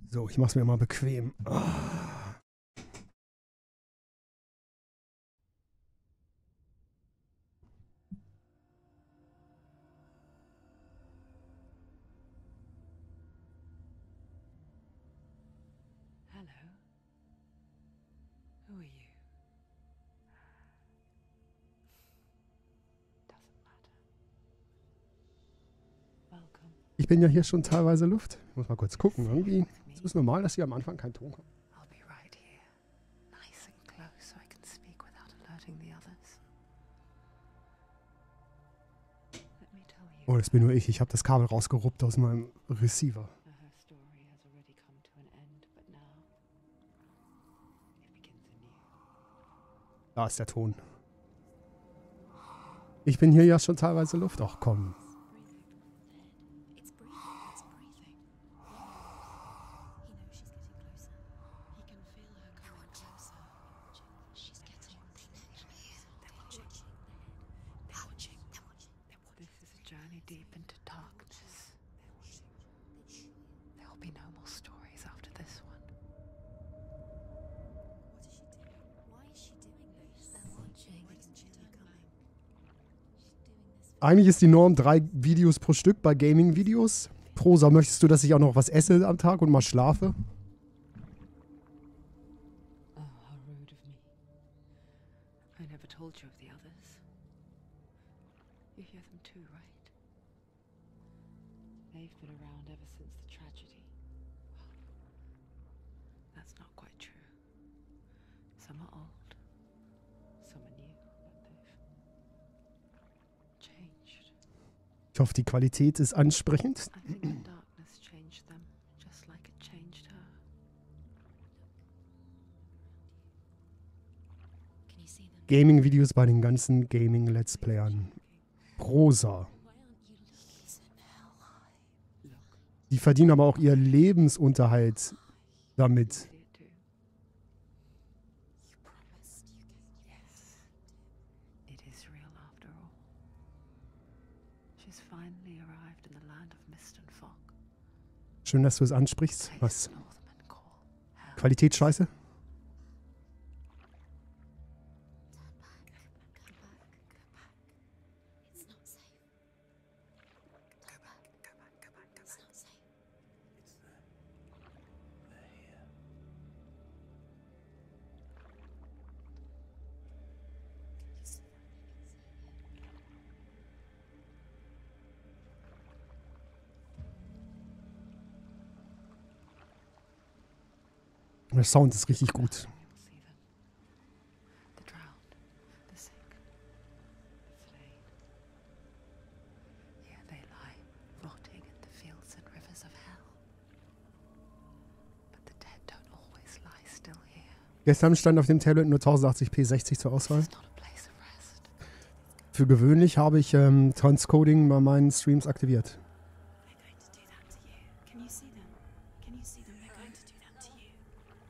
So, ich mach's mir mal bequem. Ah. Hello. Who are you? Doesn't matter. Welcome. Ich bin ja hier schon teilweise Luft. Ich muss mal kurz gucken. Irgendwie ist es normal, dass hier am Anfang kein Ton kommt. I'll be right here. Nice and close so I can speak without alerting the others. Let me tell you. Oh, das bin nur ich. Ich habe das Kabel rausgeruppt aus meinem Receiver. Her story has already come to an end, but now it begins anew. Da ist der Ton. Ich bin hier ja schon teilweise Luft. Ach komm. It's breathing. It's breathing. He knows she's getting closer. He can feel her coming closer. She's getting closer. They're watching. They're watching. They're watching. This is a journey deep into darkness. There will be no more stories after this one. What is she doing? Why is she doing this? They're watching. Why doesn't she know coming? She's doing this. Eigentlich ist die Norm 3 Videos pro Stück bei Gaming-Videos. Prosa, möchtest du, dass ich auch noch was esse am Tag und mal schlafe? Oh, how rude of me. I never told you of the others. You hear them too, right? They've been around ever since the tragedy. Well, that's not quite true. Some are old, some are new, but they've changed. Ich hoffe, die Qualität ist ansprechend. I think the darkness changed them, just like it changed her. Can you see them? Gaming-Videos bei den ganzen Gaming-Let's Playern. Prosa. Why aren't you looking hell high? Look, Die verdienen aber auch ihr Lebensunterhalt damit. see it too. You promised you could. Yes, it is real after all. She's finally arrived in the land of mist and fog. Schön, dass du es ansprichst. Place Was? Northmen call hell. Qualitätsscheiße? Turn back. Go back. Go back. It's not safe. Go back. Go back. Go back. Go back. It's not safe. Can you see them? Der Sound ist richtig gut. We will see them. The drowned, the sick, the slain. Here they lie, rotting in the fields and rivers of hell. But the dead don't always lie still here. Gestern stand auf dem Tablet nur 1080p 60 zur Auswahl. This is not a place of rest. Für gewöhnlich habe ich Transcoding bei meinen Streams aktiviert. They're going to do that to you. Can you see them? Can you see them? They're going to do that to you.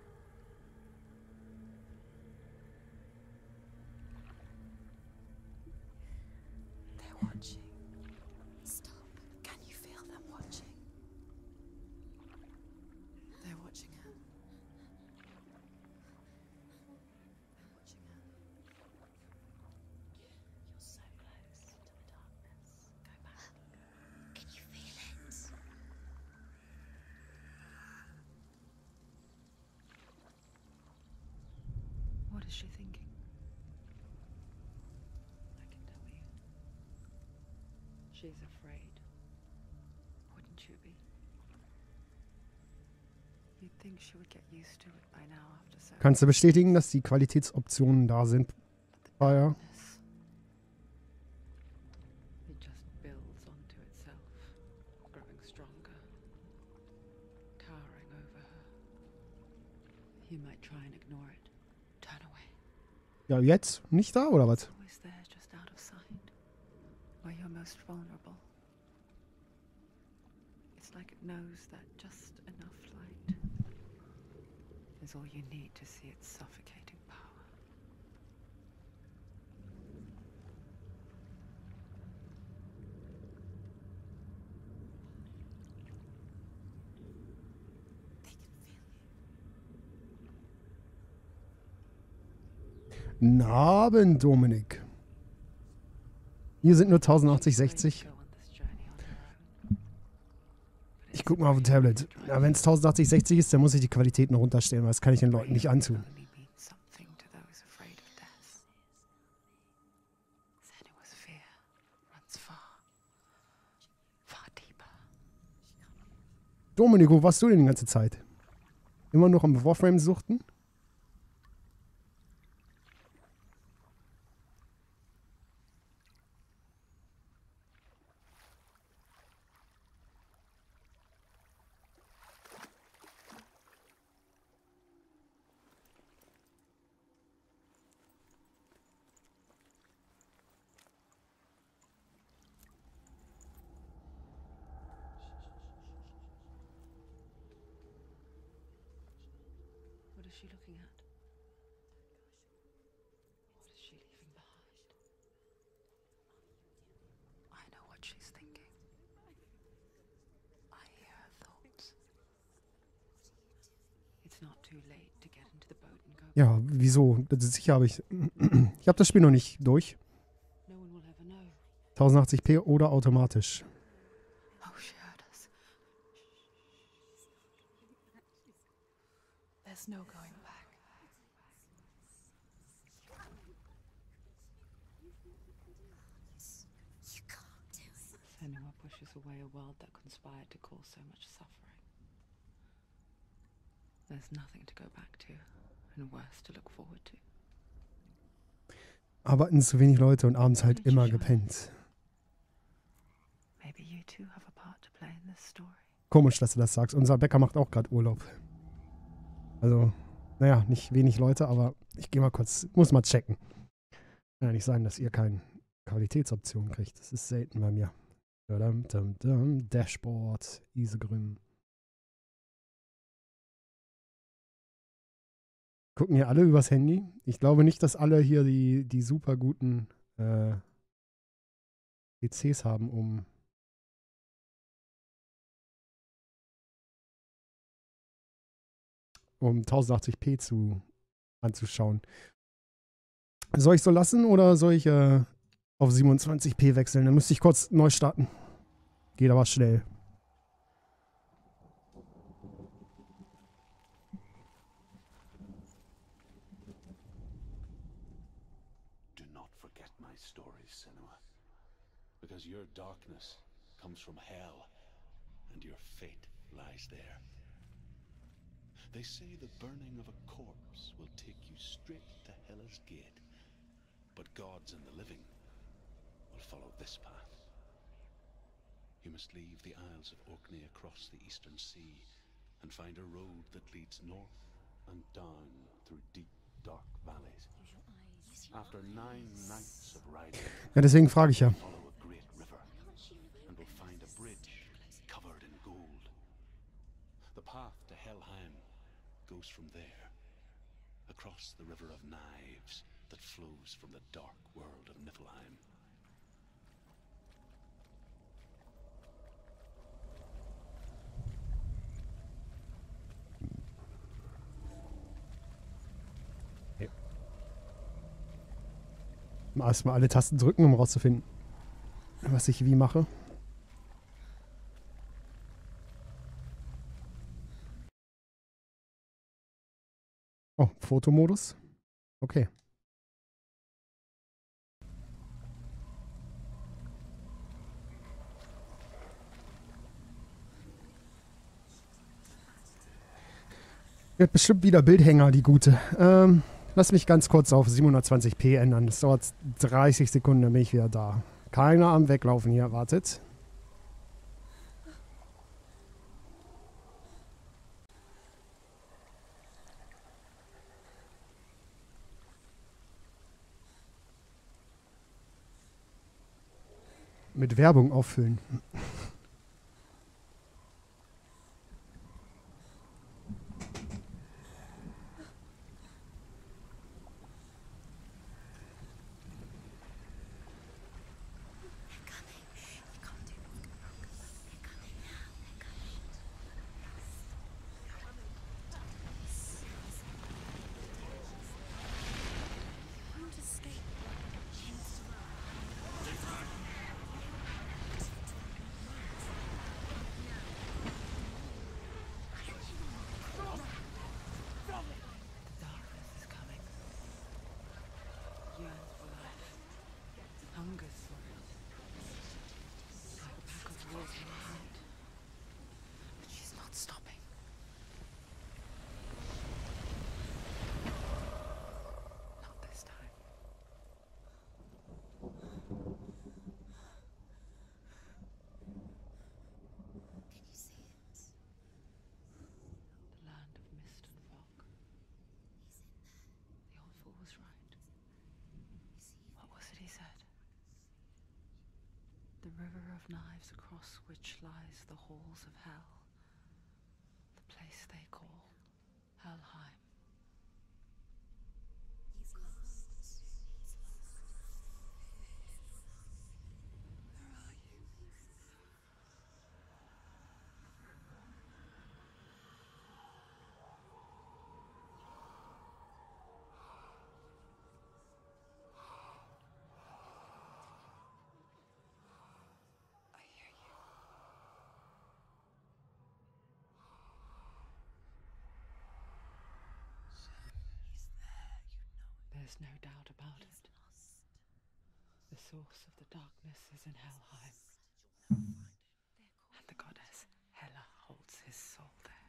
They're watching. Stop. Can you feel them watching? They're watching her. They're watching her. You're so close to the darkness. Go back. Can you feel it? What is she thinking? I can tell you. She's afraid. Wouldn't you be? You'd think she would get used to it by now after so Kannst du bestätigen, dass die Qualitätsoptionen da sind? but the Ah, ja. darkness, it just builds onto itself, growing stronger, towering over her. You might try and ignore it. Turn away. Ja, jetzt? Nicht da oder was? Always there, just out of sight, where you're most vulnerable. It's like it knows that just enough light is all you need to see its suffocating power. They can Guten Abend, Dominik. Hier sind nur 1080-60. Go on this journey on your own. Ich guck mal auf dem Tablet. Ja, wenn es 1080-60 ist, dann muss ich die Qualitäten runterstellen, weil das kann ich den Leuten nicht antun. Only means something to those afraid of death. Senua's fear runs far, far deeper. Dominik, wo warst du denn die ganze Zeit? Immer noch am Warframe suchten? What is she looking at? What is she leaving behind? I know what she's thinking. I hear her thoughts. It's not too late to get into the boat and go. Ja, wieso? Das ist sicher habe ich. Ich habe das Spiel noch nicht durch. No one will ever know. 1080p oder automatisch. Oh, she heard us. There's no going back. You can't do it. Senua pushes away a world that conspired to cause so much suffering. There's nothing to go back to, and worse to look forward to. Arbeiten zu wenig Leute und abends halt immer gepennt. Maybe you two have a part to play in this story. Komisch, dass du das sagst. Unser Bäcker macht auch gerade Urlaub. Also, naja, nicht wenig Leute, aber ich gehe mal kurz, muss mal checken. Kann ja nicht sein, dass ihr keine Qualitätsoptionen kriegt. Das ist selten bei mir. Dashboard, Isegrim. Gucken hier alle übers Handy? Ich glaube nicht, dass alle hier die super guten PCs haben, um um 1080p anzuschauen. Soll ich so lassen oder soll ich auf 27p wechseln? Dann müsste ich kurz neu starten. Geht aber schnell. Do not forget my stories, Senua, because your darkness comes from hell, and your fate lies there. They say the burning of a corpse will take you straight to Hela's gate, but gods and the living will follow this path. You must leave the Isles of Orkney across the eastern sea and find a road that leads north and down through deep, dark valleys. After 9 nights of riding, Ja, deswegen frage ich ja. follow a great river and will find a bridge covered in gold. The path to Helheim goes from there, across the river of knives that flows from the dark world of Niflheim. Erstmal alle Tasten drücken, um rauszufinden, was ich wie mache. Oh, Fotomodus. Okay. Wird bestimmt wieder Bildhänger, die gute. Lass mich ganz kurz auf 720p ändern. Das dauert 30 Sekunden, dann bin ich wieder da. Keiner am Weglaufen hier, wartet. Mit Werbung auffüllen. river of knives across which lies the halls of hell. The place they call Helheim. He's lost. He's lost. Where are you? I hear you. He's there, you know it. There's no doubt about He's it. lost. The source of the darkness is in Helheim, You'll never find him. and the goddess Hela holds his soul there.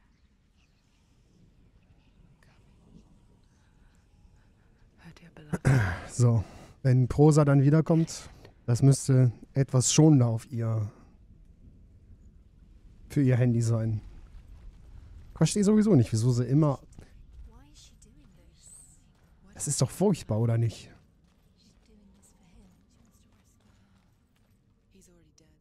Her dear beloved. So, wenn Prosa dann wiederkommt, das müsste etwas schonender auf für ihr Handy sein. Ich verstehe sowieso nicht, wieso sie immer... Why is she doing this? Why Das ist doch furchtbar, oder nicht? she's doing this for him? She wants to rescue him. He's already dead.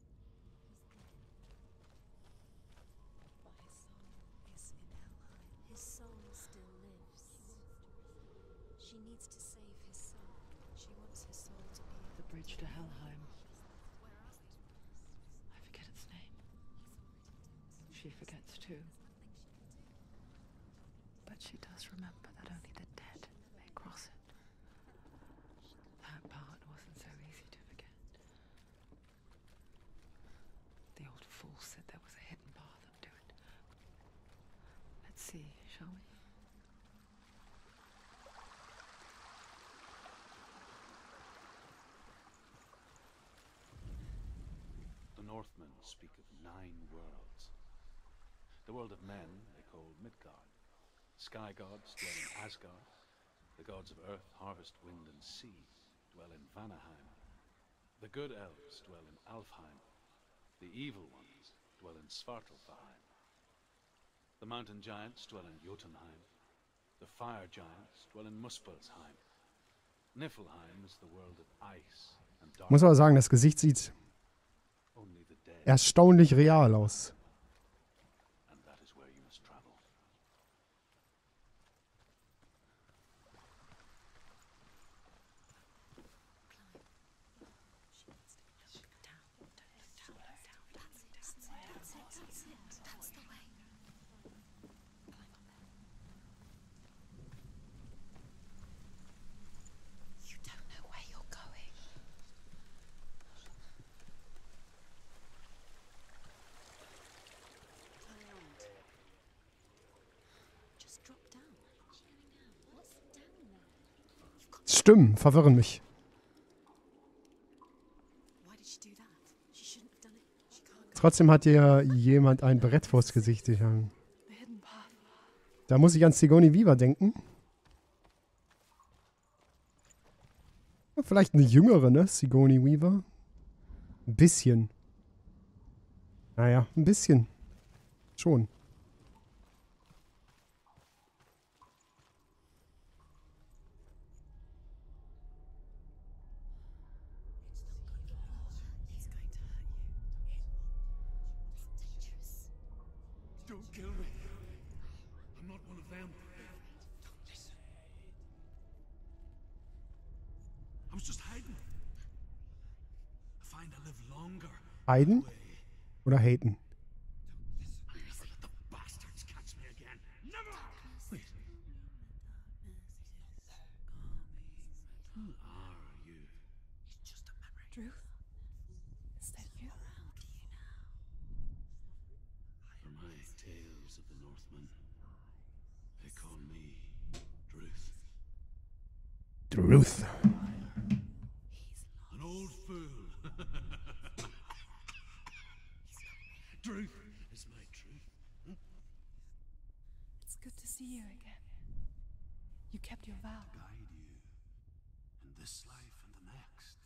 But his soul is in Helheim. His soul still lives. She needs to save his soul. She wants his soul to be The bridge to Helheim. Where are they? I forget its name. She forgets too. But she does remember that only the dead may cross it. That part wasn't so easy to forget. The old fool said there was a hidden path up to it. Let's see, shall we? The Northmen speak of 9 worlds. The world of men they call Midgard. Sky gods dwell in Asgard. The gods of earth, harvest, wind, and sea dwell in Vanaheim. The good elves dwell in Alfheim. The evil ones dwell in Svartalfheim. The mountain giants dwell in Jotunheim. The fire giants dwell in Muspelheim. Niflheim is the world of ice and Muss darkness. aber sagen, das Gesicht sieht Only the dead, erstaunlich real aus. and that is where you must travel. That's the way. You don't know where you're going. Just drop down. What's down there? Stimmen verwirren mich. Why did she do that? She shouldn't have done it. She can't go. Trotzdem hat ihr jemand ein Brett vors Gesicht gehangen. The hidden path. Da muss ich an Sigourney Weaver denken. Ja, vielleicht eine jüngere, ne? Sigourney Weaver. Ein bisschen. Naja, ein bisschen. Schon. He's going to hurt you. It's dangerous. Don't kill me. I'm not one of them. Don't listen. I was just hiding. I find I live longer. Heiden oder haten? I'll never let the bastards catch me again. Never! Wait. Who are you? It's just a memory. Ruth? Is that you? For my tales of the Northmen, they call me Druth. Truth. An old fool. Druth is my truth. It's good to see you again. You kept your vow. Guide you in this life and the next.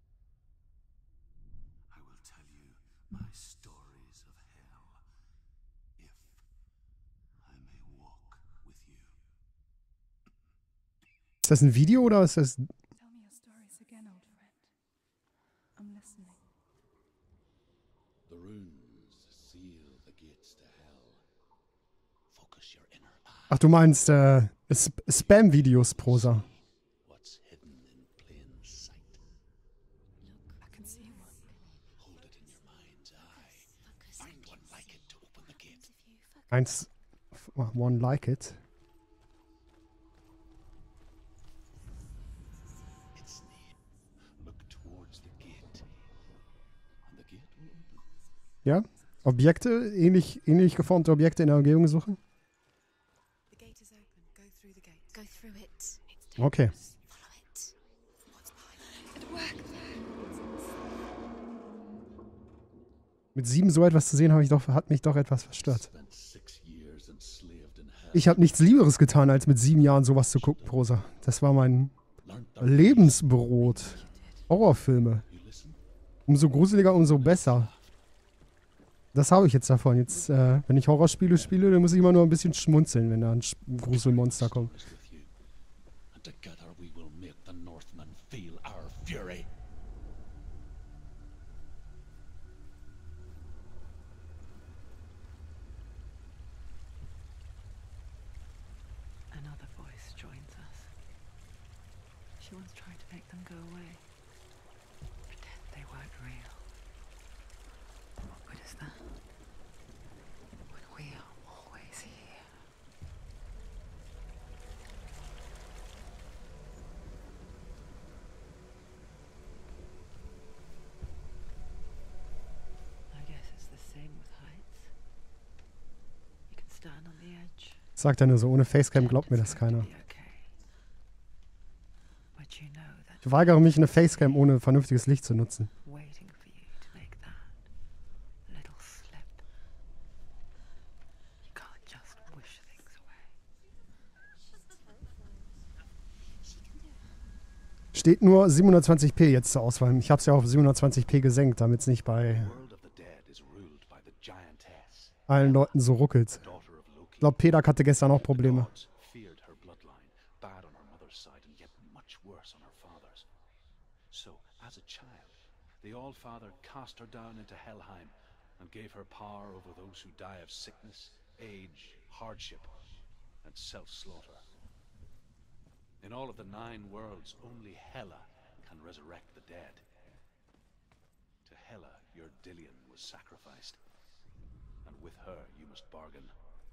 I will tell you my stories of hell, if I may walk with you. Ist das ein Video oder ist das... Tell me your stories again, old friend. I'm listening. Ach, du meinst Spam-Videos, Prosa. What's hidden in plain sight? I can see one. Hold it in your mind's eye. Find one like it to open the gate. Eins, one like it. It's near. Look towards the gate. And the gate will open. Ja? Objekte, ähnlich geformte Objekte in der Umgebung suchen? The gate is open. Go through the gate. Go through it. It's Okay. dangerous. Follow it. What's behind it? It worked. Mit 7 so etwas zu sehen, hat mich doch etwas verstört. Spent 6 years enslaved in hell. Ich habe nichts Lieberes getan, als mit 7 Jahren sowas zu gucken, Prosa. Das war mein Learned the Lebensbrot. Horrorfilme. You listen? Umso gruseliger, umso besser. Das habe ich jetzt davon. Jetzt, wenn ich Horrorspiele spiele, dann muss ich immer nur ein bisschen schmunzeln, wenn da ein Gruselmonster kommt. Is with you. And together we will make the Northmen feel our fury. Another voice joins us. She once tried to make them go away. Pretend they weren't real. What good is that? When we are always here. I guess it's the same with heights. You can stand on the edge. Sagt er nur so, ohne Facecam glaubt mir das keiner. Ich weigere mich, eine Facecam ohne vernünftiges Licht zu nutzen. Waiting for you to make that little slip. You can't just wish things away. Steht nur 720p jetzt zur Auswahl. Ich habe es ja auf 720p gesenkt, damit es nicht bei The world of the dead is ruled by the giantess, allen Leuten so ruckelt. daughter of Loki. Ich glaube, Pedak hatte gestern auch Probleme. Gods feared her bloodline, bad on her mother's side and yet much worse on her father's. So, as a child, the All-Father cast her down into Helheim and gave her power over those who die of sickness, age, hardship, and self-slaughter. In all of the 9 worlds, only Hela can resurrect the dead. To Hela, your Dillion was sacrificed, and with her you must bargain.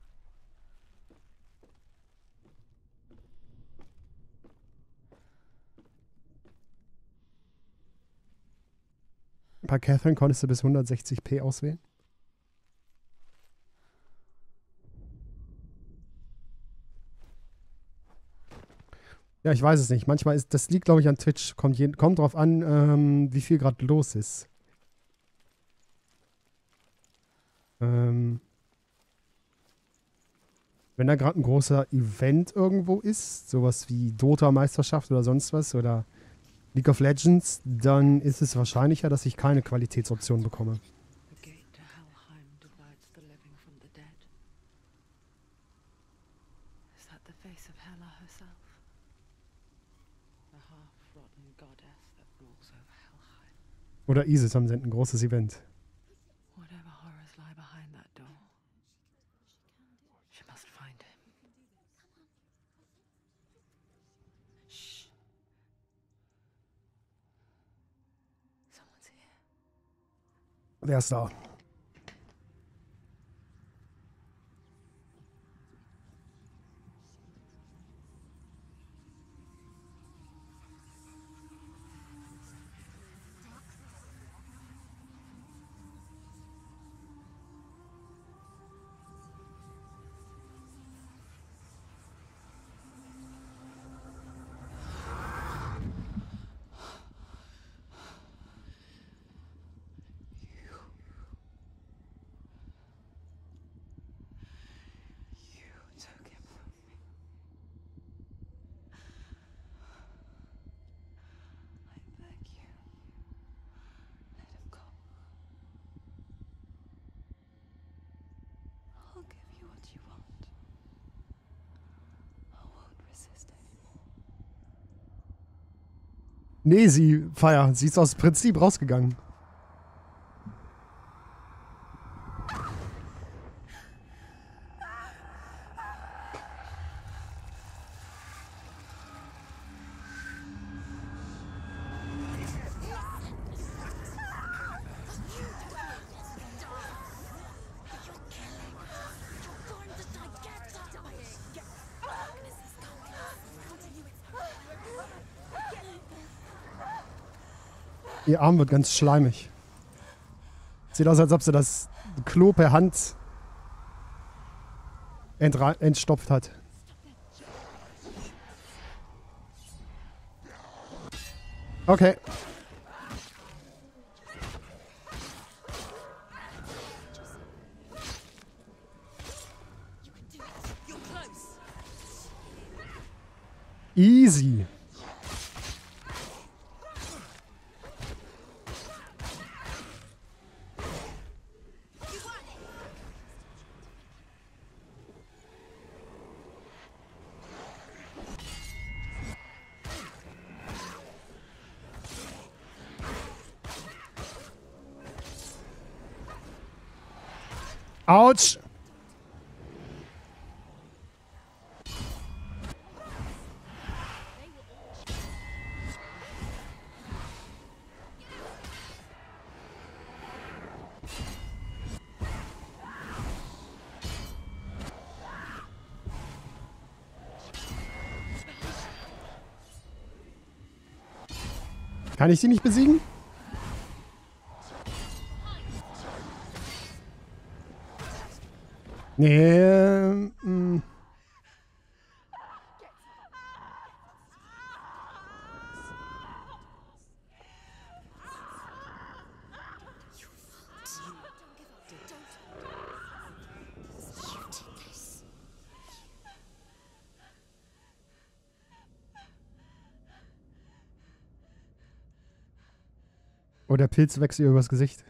Bei Catherine konntest du bis 160p auswählen. Ja, ich weiß es nicht. Manchmal ist, das liegt, glaube ich, an Twitch. Kommt drauf an, wie viel gerade los ist. Wenn da gerade ein großer Event irgendwo ist, sowas wie Dota-Meisterschaft oder sonst was oder League of Legends, dann ist es wahrscheinlicher, dass ich keine Qualitätsoption bekomme. The gate to Helheim divides the living from the dead. Is that the face of Hela herself? The half-rotten goddess that rules over Helheim. Oder Isis am Senden, ein großes Event. Whatever horrors lie behind that door, she must find him. Shh. Someone's here. Wer ist da? You took him from me. I beg you, let him go. I'll give you what you want. I won't resist anymore. Nee, sie ist aus Prinzip rausgegangen. Ihr Arm wird ganz schleimig. Sieht aus, als ob sie das Klo per Hand entstopft hat. Okay. Easy. Autsch. Kann ich sie nicht besiegen? Nee. Oh, der Pilz wächst ihr übers Gesicht.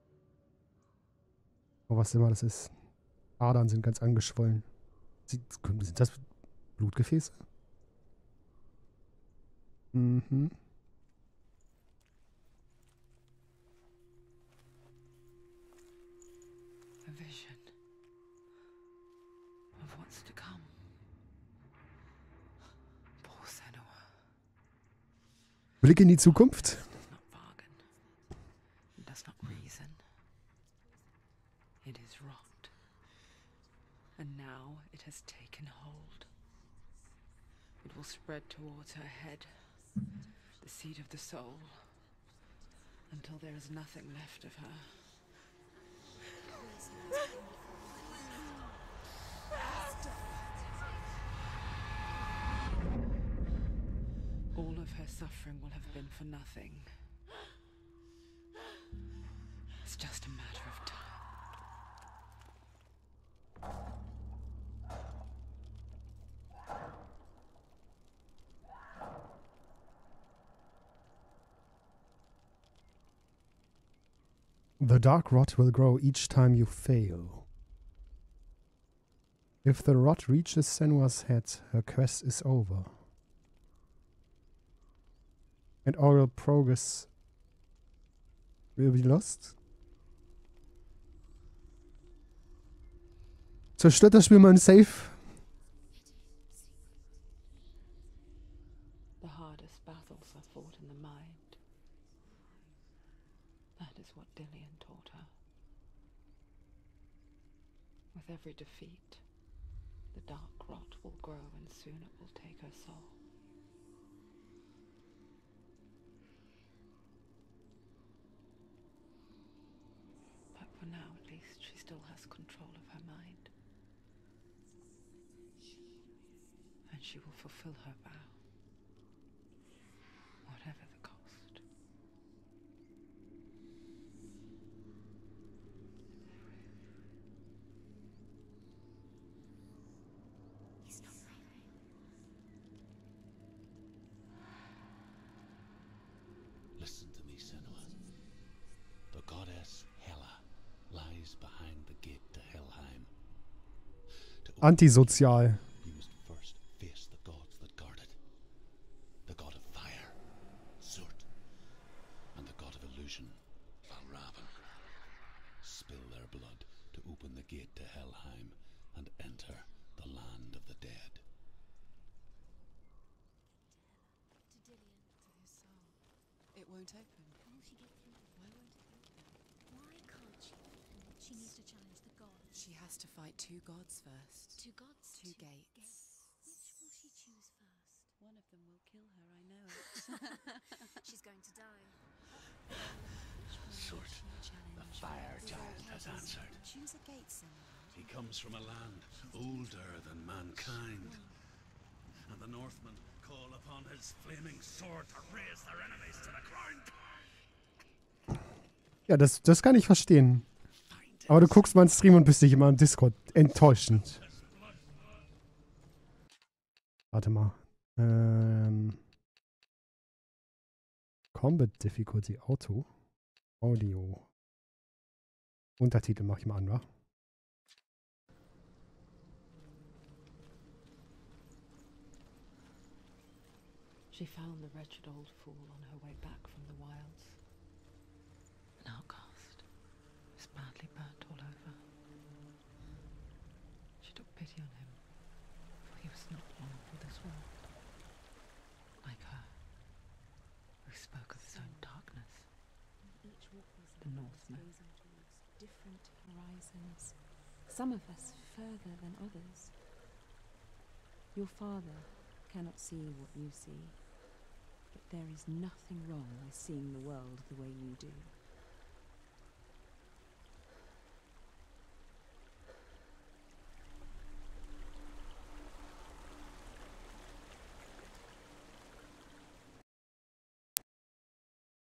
Oh, was immer das ist. Adern sind ganz angeschwollen. Sind das Blutgefäße? Mhm. A vision of what's to come. Poor Senua. Blick in die Zukunft. Does not bargain. Does not reason. It is rot. And now it has taken hold. It will spread towards her head, the seat of the soul, until there is nothing left of her. All of her suffering will have been for nothing. It's just a matter of time. The dark rot will grow each time you fail. If the rot reaches Senua's head, her quest is over. And all progress will be lost. Zerstört das Spiel mein Safe? The hardest battles are fought in the mind. That is what Dillian taught her. With every defeat, the dark rot will grow and soon it will take her soul. But for now, at least, she still has control of her mind. And she will fulfill her vow, whatever the cost. He's not leaving. Listen to me, Senua. The goddess Hela lies behind the gate to Helheim. To open Antisozial. you must first face the gods that guard it. The god of fire, Surt, and the god of illusion, Valravan. Spill their blood to open the gate to Helheim and enter the land of the dead. To Dillian. To his soul. It won't open. Will she get through? Why won't it open? Why can't she open? She needs to challenge the gods. She has to fight two gods first. Two gods. Two gates. Which will she choose first? One of them will kill her, I know. She's going to die. Surt, the fire giant, has answered. Choose a gate, Senua. He comes from a land older than mankind. And the Northmen call upon his flaming sword to raise their enemies to the ground. Ja, das kann ich verstehen. Aber du guckst meinen Stream und bist nicht immer im Discord. Enttäuschend. Warte mal. Combat Difficulty Auto. Audio. Untertitel mache ich mal an, wa? She found the wretched old fool on her way back from the wilds. An outcast, was badly burnt all over. She took pity on him, for he was not long for this world. Like her, who spoke of his own darkness. Each walk was The Northmen. gazing towards different horizons. Some of us further than others. Your father cannot see what you see, but there is nothing wrong with seeing the world the way you do.